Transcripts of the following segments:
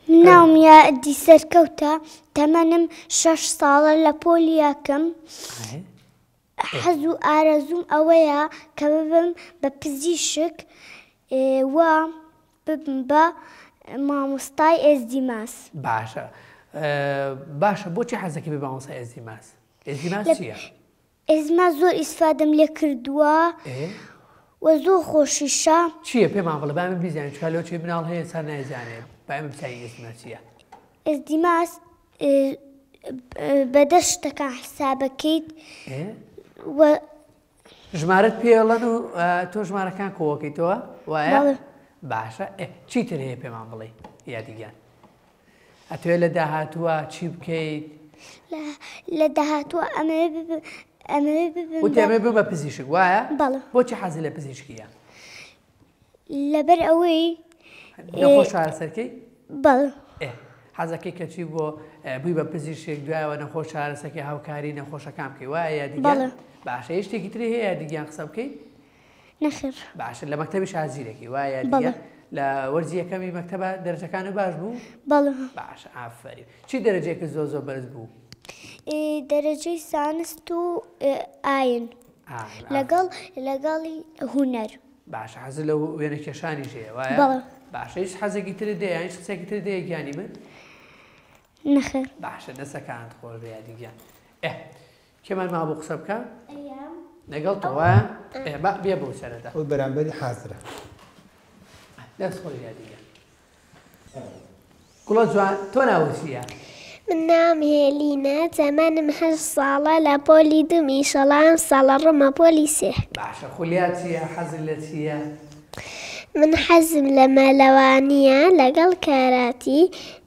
ناوم یادی سەرکەوتە تەمەنم 6 ساڵە لە پۆلی یەکەم حەز و ئارەزووم ئەوەیە کە ببم بە پزیشک و ببم بە مامۆستای ئێزدیماس. باشە باشە بۆچی حەزەکەی بە مامۆستای ئێزدیماس؟ ئێزدیماس چییە؟ ئێزدیماس زۆر ئیسفادەم لێ کردووە و زۆر خۆشیشە. چییە پێمان بڵێ با من بیزانین چکار لەوە چێ بناڵ هەیە سەر نایزانێت با ئێمە بزانین ئێزدیماس چییە؟ ئێزدیماس بە 10 شتەکان حسابەکەیت و ژمارەت پێڵەن و تۆ ژمارەکان کۆوەکەیتەوە وایە؟ باشە چیتر هەیە پێمان بڵێ یادیگیان ئەتوێت لە داهاتووە چی بکەیت؟ لە داهاتووە ئەمە وتێمە بم بە پزیشک وایە؟ بەڵێ. بۆچی حەزی لە پزیشکیە؟ لەبەر ئەوەی نەخۆش چارەسەرکەی؟ بەڵێ. حەزەکەی کەچی بۆ بووی بە پزیشک دوایەوە نەخۆش چارەسەرکەی هاوکاری نەخۆشەکان بکەی وایە یادیگیان؟ باشە هیچ شتێکی تری هەیە یادیگیان قسە بکەیت؟ نەخێر. باشە لە مەکتەبی شازیرێکی وایە یادیگیان؟ لە وەرزی یەکەمی مەکتەبە دەرەجەکان باش بوو؟ بەڵێ. باشە ئافرین. چی دەرەجەیەکە زۆر بەرز بوو؟ دەرەجەی سانست و ئاین لەگەڵی هونەر. باشە حەزت لە وێنە کێشانیش هەیە وایە؟ بەڵێ. باشە هیچ حەزێکی تر دەیە هیچ قسێکی تر دەیە گیانی من؟ نەخێر. باشە دەستەکانت خۆش بە یادیگیان. کێمان ما بۆ قسە بکە؟ لەگەڵ تۆ وایە؟ بێ بۆ سەرەتا. ئەو بەرامبەری حازرە. دەست خۆش یادیگیان. گوڵە جوان تۆ ناوت چییە؟ من نام هێلینە زەمانم 8 ساڵە لە پۆلی دومی شەڵام ساڵە ڕۆمە پۆلی سێ. باشە خولیات چییە؟ حەزت لە چییە؟ من حەزم لە مەلەوانیە لەگەڵ کاراتی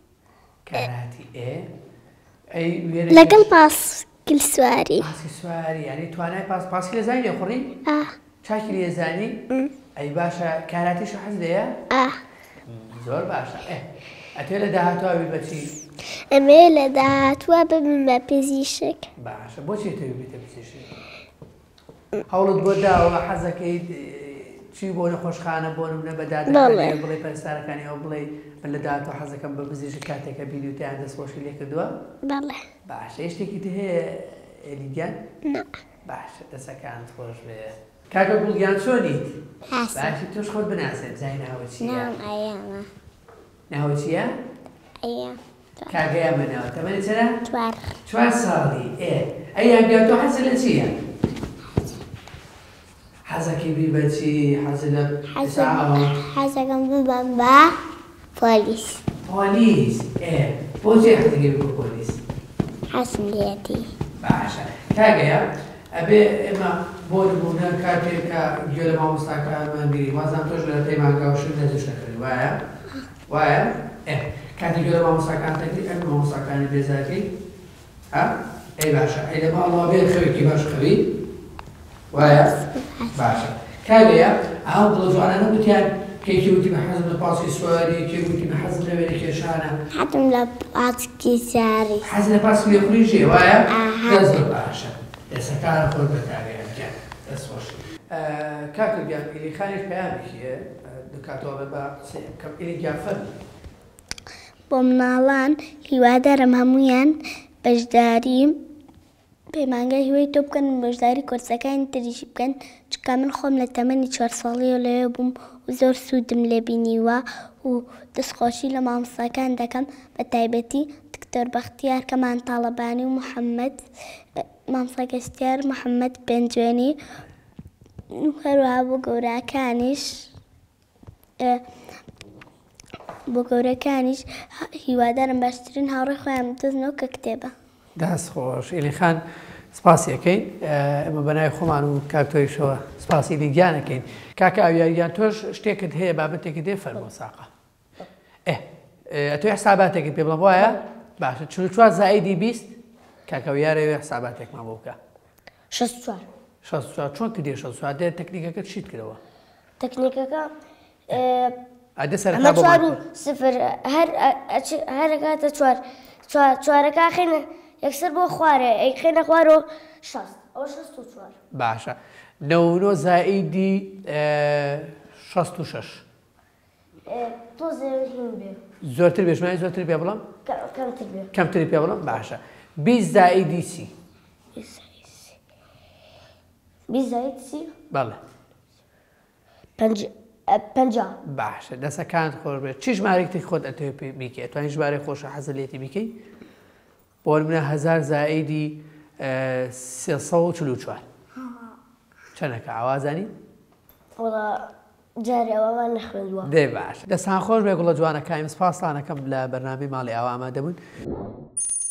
لەگەڵ پاسکل سواری. پاسکی سواری یعنی توانای پاسکی لێزانی لێخوڕی؟ چاکی لێزانی؟ ئەی باشە کاراتیش حەز دەیە؟ زۆر باشە. ئەتوێت لە داهاتوە بی بەچی؟ ئەمێ لە داهاتوە ببم بە پزیشک. باشە بۆچی تەوێت بیتە پزیشک؟ هەوڵت بۆ داوە حەزەکەی چی بۆ نەخۆشخانە بۆ نمونە بە دادەکانی بڵێ پەرستارەکانی ئەو بڵێ من لە داهاتوە حەزەکەم بە پزیشک کاتێکە بینی و تیان دەستخۆشی لێ کردووە؟ بەڵێ. باشە هیچ شتێکی تر هەیە ئێلیگیان؟ باشە دەستەکانت خۆش بێ. کاکە گوڵگیان چۆنیت؟ باشی تۆش خۆت بناسێت زای ناوە چییە؟ نام ئەیامە. ناوە چییە؟ ئەیام. کاگەیان بەناوە تەمەنی چەرە؟ 4 ساڵی. ئەیان بیا تۆ حەزت لە چییە؟ حەزەکەی بی بەچی؟ حەزت لە حەزەکەم ببەم بە پۆلیس. پۆلیس؟ بۆچی حەزەکەی بی بە پۆلیس؟ حەزم لێتی. باشە. کاگەیە ئەبێ ئێمە بۆ نمونە کاتێککە گوێ لە مامۆستاکانمان بیری وازان تۆش لە پەیمانگا و شت نەجێش نەکردی وایە؟ وایە؟ کاتی گوێ لە مامۆستاکان دەکەی ئەم مامۆستاکانی بێزارکەی؟ ئەی باشە ئەی لە ماڵەوە بێ خەوێکی باش خەوی؟ وایە؟ باشە. کاگەیە ئەو دڵە جوانانە گوتیان کێکی وتی بە حەزم لە پاسکی سواری کێک وتی بە حەزم لە وێنە کێشانە. حەزم لە پاسکی سواری. حەز لە پاسکی لێخوڕیژێ وایە؟ دەست باشە. دەستەکانە خۆت بە کاگەیان گیان دەست خۆش. کاکە گیان ئیلیخانێک پەیامێکیە دەکاتەوە بە کەم ئیلیگیان فەرمی. بۆ مناڵان هیوادارم هەموویان بەشداری پەیمانگای هیوای تۆ بکەن بەشداری کۆرسەکانی تریشی بکەن چکە من خۆم لە تەمەنی 4 ساڵیەوە لەوێ بووم و زۆر سوودم لێ بینیوە و دەستخۆشی لە مامۆستاکان دەکەم بە تایبەتی دکتۆر بەختیار کەمان تاڵەبانی و محەممەد مامۆستا گەشتیار محەممەد پێنجوێنی و هەروەها بۆ گەورەکانیش هیوادارم باشترین هاوڕێی خۆیان بدۆزنەوە کە کتێبە. دەست خۆش. ئیلیخان سپاسیەکەین ئەمە بەنای خۆمان و کاکتۆریشەوە سپاسی لیگیانەکەین. کاکە ئاویاریان تۆش شتێکت هەیە بابەتێکی دێ فەرمۆ ساقە. ئەتۆ حساباتێکت پێ بڵم وایە؟ باشە 44 زائیدی 20 کاکەویارەوێ حساباتێکمان بۆ بکە. 64. 64 چۆن کردی 64 دێت تەکنیکەکەت چیت کردەوە؟ تەکنیکەکە ئەدە سەرەتا بۆ 4 و 0 هەرەکاتە 4ەکە خێنە یەکسەر بۆ خوارێ ئەی خێنە خوارەوە 6 ئەو 64. باشە. 99 زائیدی 66 تۆزێ هین بێ زۆرتر بێژمانی زۆرتر پێ بڵم کەمتر بێ کەمتری پێ بڵم باشە 20 زائیدی سی 20 زائد سی بەڵێ 50 باشە دەسەکانت خۆش بێت چی ژمارەیەکی خۆت ئەتەوێت پێ بیکەیت توانین ژمارەی خۆشە حەزت لێتی بیکەی بۆ منە 1000 زائیدی 344 چەندەکە ئاوازانی وڵا جارێ ئەوەمان نەخوێندووە دێ باش دەستان خۆش بێ گوڵە جوانەکانی سپاسانەکەم لە بەرنامەی ماڵی ئاوا ئامادەبوون